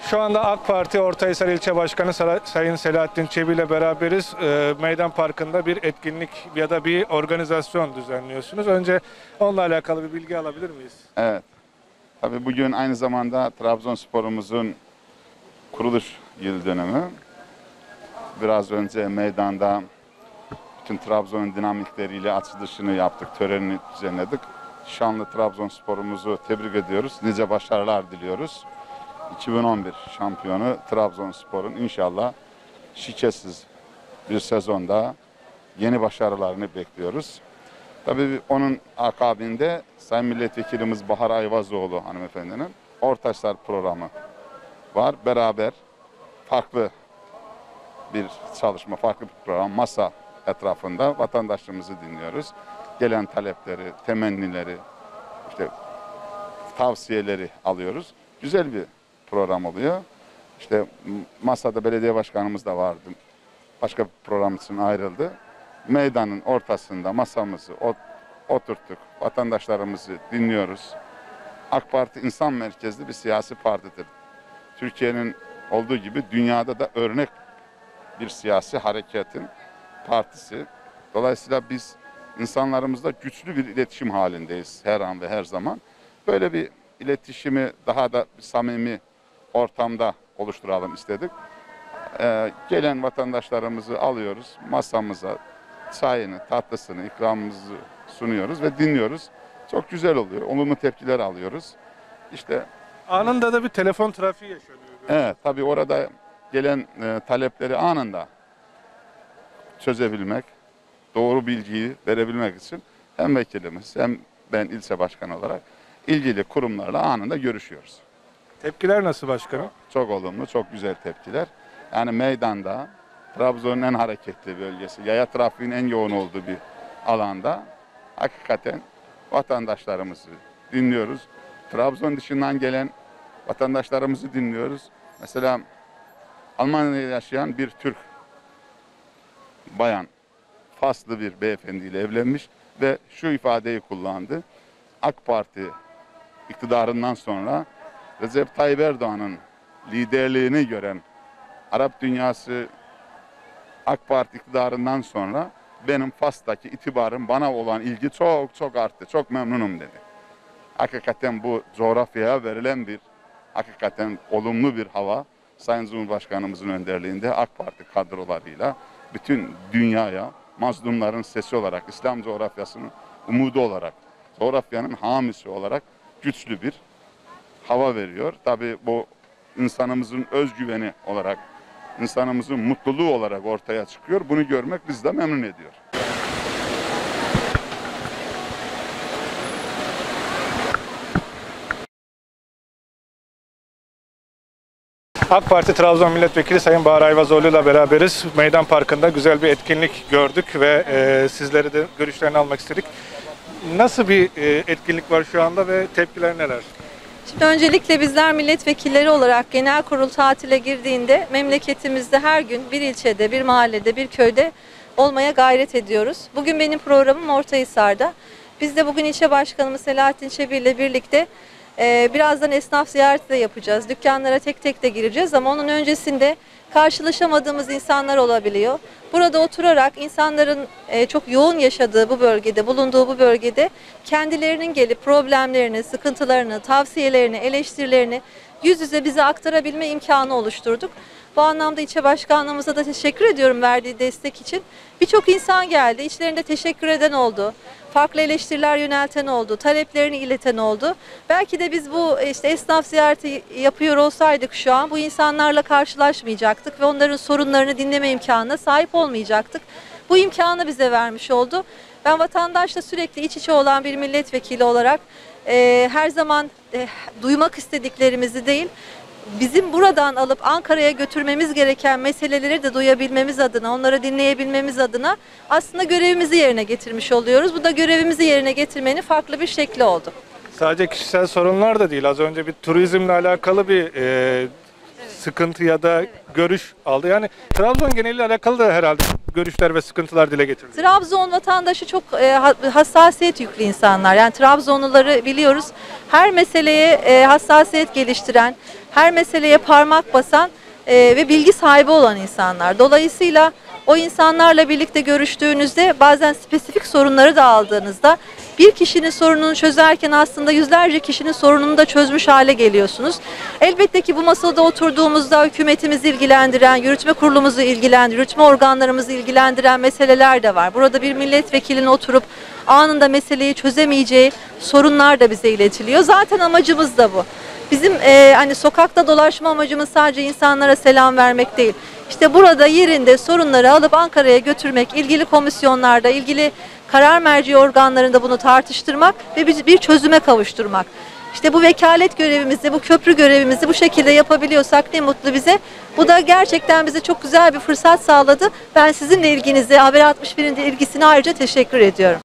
Şu anda AK Parti Ortahisar İlçe Başkanı Sayın Selahattin Çebi ile beraberiz. Meydan Parkı'nda bir etkinlik ya da bir organizasyon düzenliyorsunuz. Önce onunla alakalı bir bilgi alabilir miyiz? Evet. Tabii bugün aynı zamanda Trabzonspor'umuzun kuruluş yıl dönümü. Biraz önce meydanda bütün Trabzon'un dinamikleriyle açılışını yaptık, törenini düzenledik. Şanlı Trabzonspor'umuzu tebrik ediyoruz. Nice başarılar diliyoruz. 2011 şampiyonu Trabzonspor'un inşallah şikesiz bir sezonda yeni başarılarını bekliyoruz. Tabii onun akabinde Sayın Milletvekilimiz Bahar Ayvazoğlu hanımefendinin Ortahisar programı var. Beraber farklı bir çalışma, farklı bir program, masa etrafında vatandaşlarımızı dinliyoruz. Gelen talepleri, temennileri, işte tavsiyeleri alıyoruz. Güzel bir program oluyor. İşte masada belediye başkanımız da vardı. Başka bir program için ayrıldı. Meydanın ortasında masamızı oturttuk. Vatandaşlarımızı dinliyoruz. AK Parti insan merkezli bir siyasi partidir. Türkiye'nin olduğu gibi dünyada da örnek bir siyasi hareketin partisi. Dolayısıyla biz insanlarımızla güçlü bir iletişim halindeyiz her an ve her zaman. Böyle bir iletişimi daha da samimi ortamda oluşturalım istedik. Gelen vatandaşlarımızı alıyoruz masamıza, çayını, tatlısını, ikramımızı sunuyoruz ve dinliyoruz. Çok güzel oluyor. Olumlu tepkiler alıyoruz. İşte anında da bir telefon trafiği yaşanıyor. evet, tabii orada gelen talepleri anında çözebilmek, doğru bilgiyi verebilmek için hem vekilimiz hem ben ilçe başkanı olarak ilgili kurumlarla anında görüşüyoruz. Tepkiler nasıl başkanım? Çok olumlu, çok güzel tepkiler. Yani meydanda, Trabzon'un en hareketli bölgesi, yaya trafiğinin en yoğun olduğu bir alanda hakikaten vatandaşlarımızı dinliyoruz. Trabzon dışından gelen vatandaşlarımızı dinliyoruz. Mesela Almanya'da yaşayan bir Türk bayan, Faslı bir beyefendiyle evlenmiş ve şu ifadeyi kullandı. AK Parti iktidarından sonra Recep Tayyip Erdoğan'ın liderliğini gören Arap dünyası AK Parti iktidarından sonra benim Fas'taki itibarım, bana olan ilgi çok arttı. Çok memnunum dedi. Hakikaten bu coğrafyaya verilen bir hakikaten olumlu bir hava. Sayın Cumhurbaşkanımızın önderliğinde AK Parti kadrolarıyla bütün dünyaya mazlumların sesi olarak, İslam coğrafyasının umudu olarak, coğrafyanın hamisi olarak güçlü bir hava veriyor. Tabii bu insanımızın özgüveni olarak, insanımızın mutluluğu olarak ortaya çıkıyor. Bunu görmek bizi de memnun ediyor. AK Parti Trabzon Milletvekili Sayın Bahar Ayvazoğlu ile beraberiz. Meydan Parkı'nda güzel bir etkinlik gördük ve sizleri de görüşlerini almak istedik. Nasıl bir etkinlik var şu anda ve tepkiler neler? Şimdi öncelikle bizler milletvekilleri olarak genel kurul tatile girdiğinde memleketimizde her gün bir ilçede, bir mahallede, bir köyde olmaya gayret ediyoruz. Bugün benim programım Ortahisar'da. Biz de bugün ilçe başkanımız Selahattin Çebi ile birlikte birazdan esnaf ziyareti de yapacağız. Dükkanlara tek tek de gireceğiz ama onun öncesinde karşılaşamadığımız insanlar olabiliyor. Burada oturarak insanların çok yoğun yaşadığı bu bölgede, bulunduğu bu bölgede kendilerinin gelip problemlerini, sıkıntılarını, tavsiyelerini, eleştirilerini yüz yüze bize aktarabilme imkanı oluşturduk. Bu anlamda ilçe başkanlığımıza da teşekkür ediyorum verdiği destek için. Birçok insan geldi, içlerinde teşekkür eden oldu. Farklı eleştiriler yönelten oldu, taleplerini ileten oldu. Belki de biz bu esnaf ziyareti yapıyor olsaydık şu an bu insanlarla karşılaşmayacaktık ve onların sorunlarını dinleme imkanına sahip olmayacaktık. Bu imkanı bize vermiş oldu. Ben vatandaşla sürekli iç içe olan bir milletvekili olarak her zaman duymak istediklerimizi değil, bizim buradan alıp Ankara'ya götürmemiz gereken meseleleri de duyabilmemiz adına, onları dinleyebilmemiz adına aslında görevimizi yerine getirmiş oluyoruz. Bu da görevimizi yerine getirmenin farklı bir şekli oldu. Sadece kişisel sorunlar da değil. Az önce bir turizmle alakalı bir sıkıntı ya da görüş aldı. Yani Trabzon geneliyle alakalı da herhalde görüşler ve sıkıntılar dile getirildi. Trabzon vatandaşı çok hassasiyet yüklü insanlar. Yani Trabzonluları biliyoruz. Her meseleye hassasiyet geliştiren, her meseleye parmak basan ve bilgi sahibi olan insanlar. Dolayısıyla o insanlarla birlikte görüştüğünüzde bazen spesifik sorunları da aldığınızda bir kişinin sorununu çözerken aslında yüzlerce kişinin sorununu da çözmüş hale geliyorsunuz. Elbette ki bu masada oturduğumuzda hükümetimizi ilgilendiren, yürütme kurulumuzu ilgilendiren, yürütme organlarımızı ilgilendiren meseleler de var. Burada bir milletvekilinin oturup anında meseleyi çözemeyeceği sorunlar da bize iletiliyor. Zaten amacımız da bu. Bizim hani sokakta dolaşma amacımız sadece insanlara selam vermek değil. İşte burada yerinde sorunları alıp Ankara'ya götürmek, ilgili komisyonlarda, ilgili karar merci organlarında bunu tartıştırmak ve bir çözüme kavuşturmak. İşte bu vekalet görevimizi, bu köprü görevimizi bu şekilde yapabiliyorsak ne mutlu bize. Bu da gerçekten bize çok güzel bir fırsat sağladı. Ben sizinle ilginize, Haber 61'in de ilgisine ayrıca teşekkür ediyorum.